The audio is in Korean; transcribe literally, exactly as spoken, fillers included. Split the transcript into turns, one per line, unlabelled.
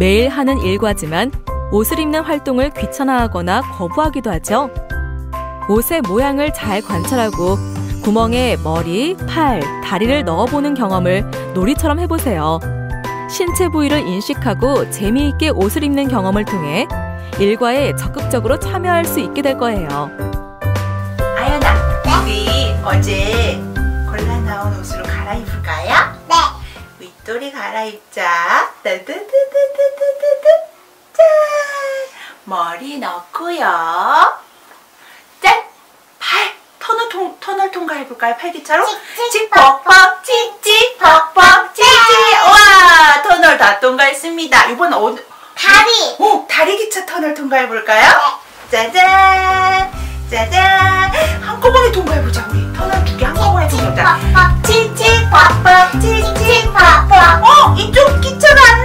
매일 하는 일과지만 옷을 입는 활동을 귀찮아하거나 거부하기도 하죠. 옷의 모양을 잘 관찰하고 구멍에 머리, 팔, 다리를 넣어보는 경험을 놀이처럼 해보세요. 신체 부위를 인식하고 재미있게 옷을 입는 경험을 통해 일과에 적극적으로 참여할 수 있게 될 거예요.
아연아, 우리 어제 골라 나온 옷으로 갈아입을까요?
네.
윗도리 갈아입자. 따드드드드드드드. 짠! 머리 넣고요. 짠! 팔! 터널 통, 터널 통과해볼까요? 팔기차로?
찍찍
퍽퍽, 찍찍, 퍽퍽, 찍찍. 와! 터널 다 통과했습니다. 이번엔 어디?
다리.
오! 다리 기차 터널 통과해볼까요? 짜잔! 짜잔! 한꺼번에 통과해보자, 우리. 터널 두 개 한꺼번에 통과해보자.
퍽퍽.
찍찍, 퍽퍽, 찍찍,
찍찍 퍽퍽.
어? 이쪽 기차가 안